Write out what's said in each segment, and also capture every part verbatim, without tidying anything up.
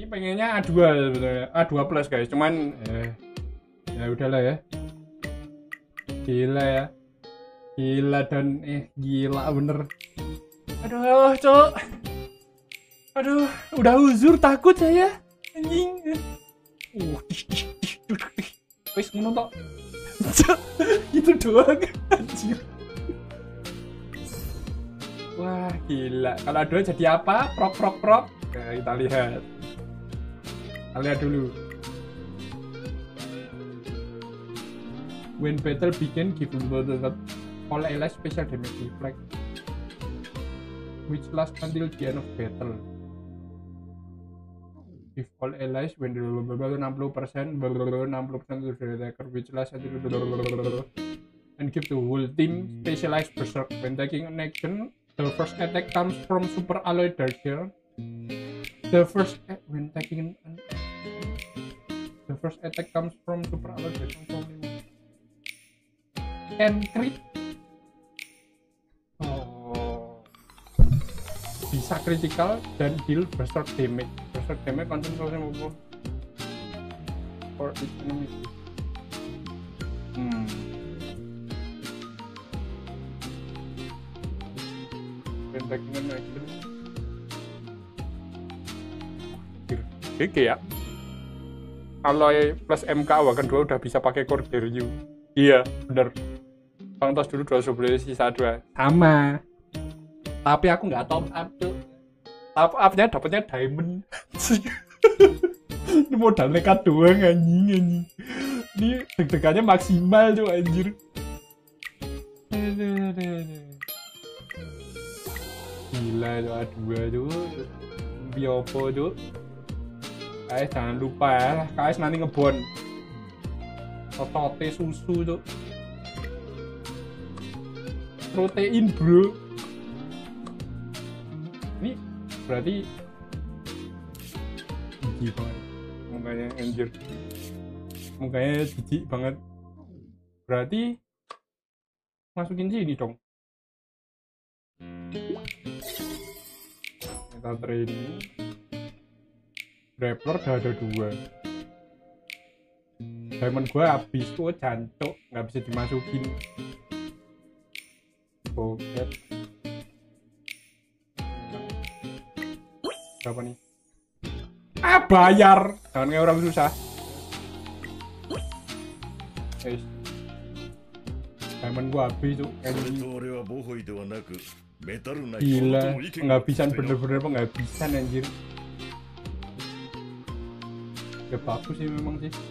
pengennya A dua sebetulnya, A dua plus guys, cuman eh, ya udahlah ya. Gila ya. Gila dan eh gila bener. Aduh, cok. Aduh, udah uzur takut saya. Anjing. Uh, wis ngono tok. Gitu doang anjir. Wah, gila. Kalau dua jadi apa? Prok prok prok. Nah, kita lihat. Kita lihat dulu. When battle begin, give all allies special damage reflect, which lasts until the end of battle. Give all allies when enam puluh persen enam puluh persen to the attacker, which lasts until and give the whole team specialized berserk. When taking an action, the first attack comes from super alloy darker. The first when taking an the first attack comes from super alloy darker. And crit. Oh. Bisa critical dan deal berserk damage. Berserk damage konsentrasi apa? For each enemy. Hmm. When taking an action. Oke ya. Kalau plus M K awakan dua udah bisa pakai core Deryu. Iya, bener. Bang tos dulu dua sebelum sisa dua sama, tapi aku nggak top up tuh. Top upnya dapatnya diamond. Ini modal nekat doang anjing anjing. Ini deg-degannya maksimal tuh anjir. Gila tuh A dua tuh. Biopo tuh. Guys jangan lupa ya, guys nanti ngebon. Totote susu tuh. Protein bro. Ini berarti jijik banget mukanya anjir, mukanya jijik banget. Berarti masukin sini dong. Kita training Grappler udah ada dua. Diamond gua habis tuh jancok, nggak bisa dimasukin. Oke. Berapa nih? Ah bayar, jangan kayak orang susah. Guys, diamond gua habis tuh. Gila, penghabisan bener-bener penghabisan anjir. Ya bagus sih memang sih.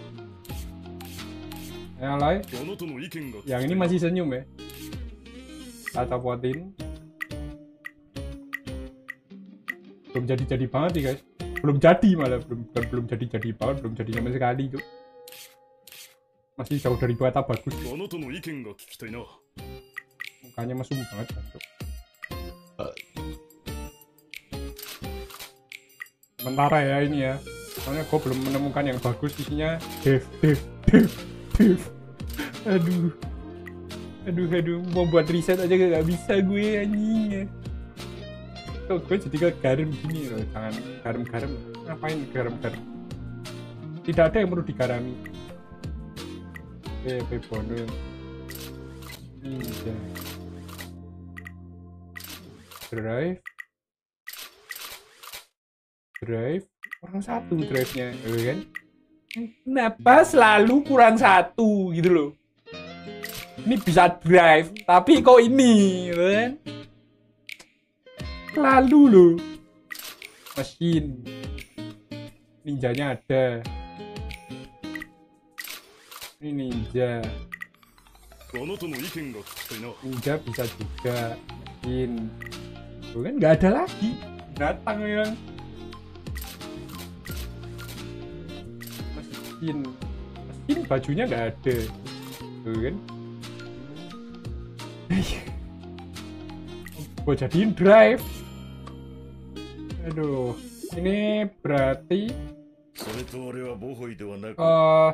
Yang lain, yang ini masih senyum ya. Kita copotin. Belum jadi-jadi banget nih guys. Belum jadi malah, belum belum jadi-jadi banget, belum jadi sama sekali tuh. Masih jauh dari kata bagus. Mukanya mesum banget tuh. Sementara ya ini ya. Soalnya gue belum menemukan yang bagus, isinya dev dev dev dev. Aduh. Aduh, aduh, mau buat riset aja gak bisa gue anjing. Tuh, gue jadi ke garam gini loh, jangan garam-garam. Ngapain garam-garam? Tidak ada yang perlu digarami. Oke, oke, bonus. Ini drive. Drive. Kurang satu drive-nya, kan? Kenapa selalu kurang satu gitu loh? Ini bisa drive, tapi kok ini, kan? Lalu loh. Mesin. Ninjanya ada. Ini ninja. Ninja bisa juga. Mesin. Tuh kan nggak ada lagi. Datang ya. Mesin. Mesin bajunya nggak ada. Tuh kan. Gue jadiin drive. Aduh, ini berarti uh,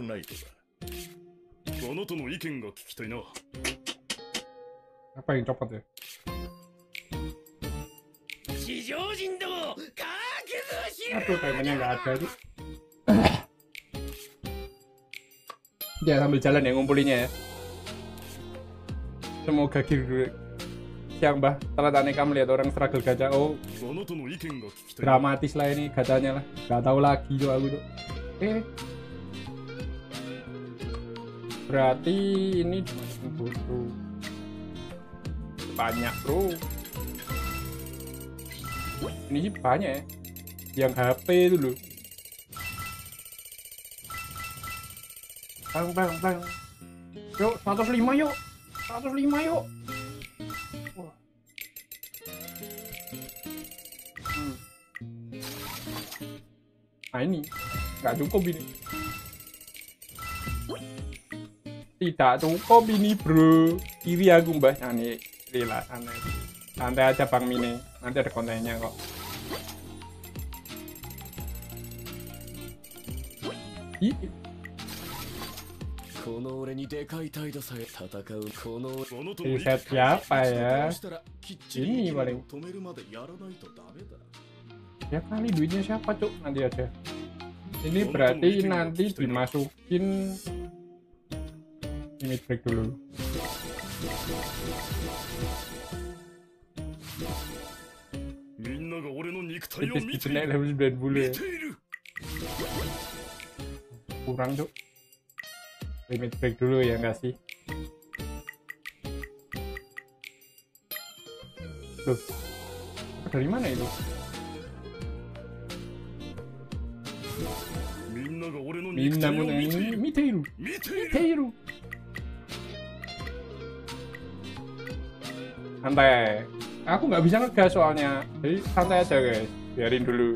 apa yang copot ya? Aduh, diamondnya nggak ada tuh. Ya sambil jalan ya ngumpulinnya ya. Semoga gitu. Siang Mbah, ternyata kamu lihat orang struggle gacha. Oh, dramatis lah ini gacanya lah. Gak tahu lagi tuh aku tuh. Eh, berarti ini dimasukin dulu. Banyak bro. Ini sih banyak ya. Yang H P itu loh. Bang, bang, bang. Yuk, seratus lima yuk. seratus lima yuk. Wah. Hmm. Nah ini nggak cukup ini. Tidak cukup ini bro. Kiri aku Mbah. Nah nih, lila santai. Santai aja Bang Mine. Nanti ada kontennya kok. Ih. Reset siapa ya? Ini paling. Ya kali duitnya siapa cuk? Nanti aja. Ini berarti nanti dimasukin. Ini break dulu. Tipis gitu naik level sembilan puluh ya. Kurang cuk. Limit break dulu ya nggak sih? Loh, dari mana itu? Minna ini Miteiru, Miteiru. Santai, aku nggak bisa ngegas soalnya, jadi santai aja guys, biarin dulu.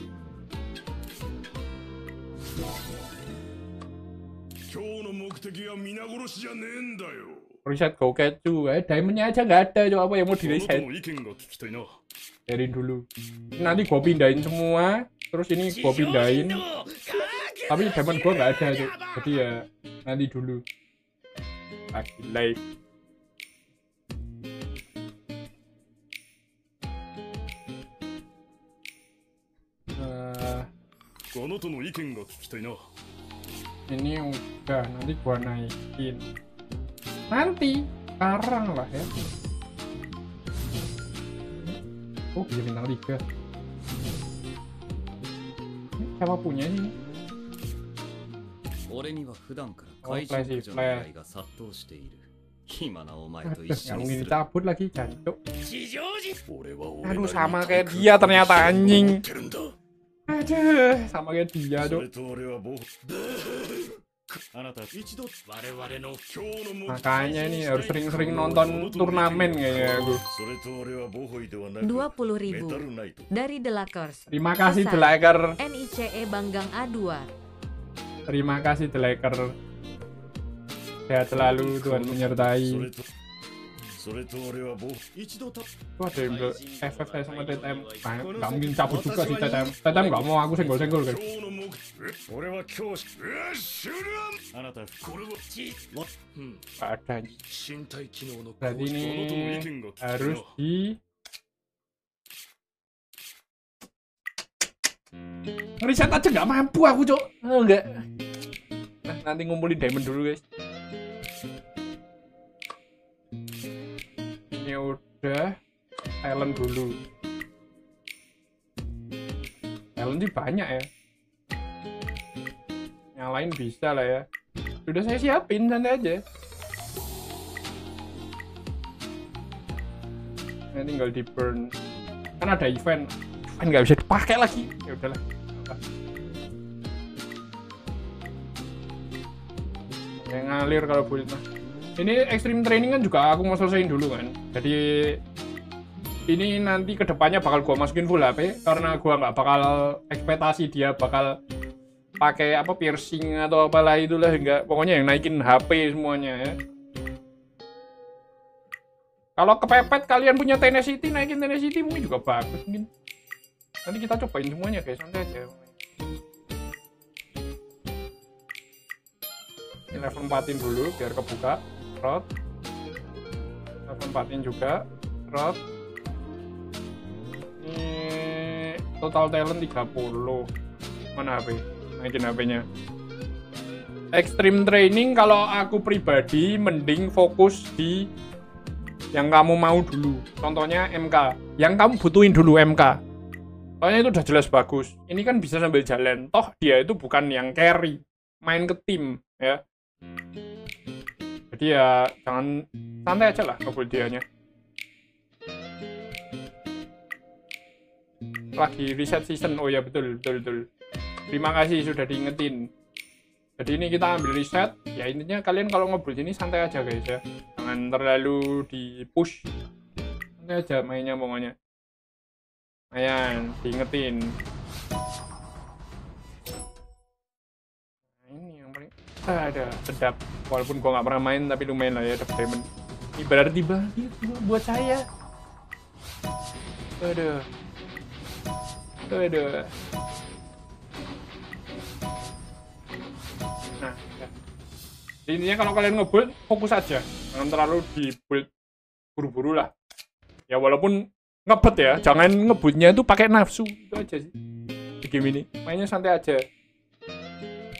Reset Goketsu, eh diamondnya aja nggak ada, coba apa yang mau di reset? Biarin dulu. Nanti gua pindahin semua, terus ini gua pindahin. Tapi diamond gua nggak ada, cok. Jadi ya nanti dulu. Lagi live. Uh, ini udah, nanti gua naikin. Nanti sekarang lah ya. Oh bisa bintang tiga. Ini siapa punya ini? Oh flash flash. Nggak mungkin dicabut lagi jancuk. Aduh sama kayak dia ternyata anjing. Aduh sama kayak dia dok. Makanya ini harus sering-sering nonton turnamen kayaknya aku. dua puluh ribu dari The Lakers. Terima kasih The Lakers. N I C E Banggang A dua. Terima kasih The Lakers. Sehat selalu, Tuhan menyertai. Wah, ada yang F F saya sama T T M. Nggak mungkin cabut juga sih T T M. T T M nggak mau aku senggol-senggol guys. Nggak ada. Berarti ini harus di ngeriset aja nggak mampu aku cok. Oh, enggak. Nah nanti ngumpulin diamond dulu guys. Ini udah talent dulu. Talent sih banyak ya. Yang lain bisa lah ya. Sudah saya siapin, santai aja. Ini tinggal di burn. Kan ada event. Event nggak bisa dipakai lagi. Ya udahlah. Yang ngalir kalau build mah. Ini extreme training kan juga aku mau selesaiin dulu kan. Jadi ini nanti kedepannya bakal gua masukin full H P karena gua nggak bakal ekspektasi dia bakal pakai apa piercing atau apalah itulah, enggak. Pokoknya yang naikin H P semuanya ya. Kalau kepepet kalian punya Tenacity, naikin Tenacity mungkin juga bagus mungkin. Nanti kita cobain semuanya guys, santai aja. Ini level empatin dulu biar kebuka. Rot. Level empatin juga. Rot. Ini total talent tiga puluh. Mana H P? Naikin H P-nya. Extreme training kalau aku pribadi mending fokus di yang kamu mau dulu. Contohnya M K. Yang kamu butuhin dulu M K. Soalnya itu udah jelas bagus. Ini kan bisa sambil jalan. Toh dia itu bukan yang carry, main ke tim ya. Jadi ya jangan santai aja lah ngebul dianya. Lagi reset season. Oh ya betul betul betul. Terima kasih sudah diingetin. Jadi ini kita ambil reset. Ya intinya kalian kalau ngebul ini santai aja guys ya. Jangan terlalu di push. Santai aja mainnya pokoknya. Ayan, diingetin. Nah, ini yang paling ada sedap. Walaupun gua nggak pernah main tapi lumayan lah ya dapat diamond. Ini berarti banget buat saya. Aduh. Aduh. Nah, ya. Intinya kalau kalian nge-build, fokus aja. Jangan terlalu di-build buru-buru lah. Ya walaupun ngebet ya, jangan ngebutnya itu pakai nafsu. Itu aja sih di game ini. Mainnya santai aja.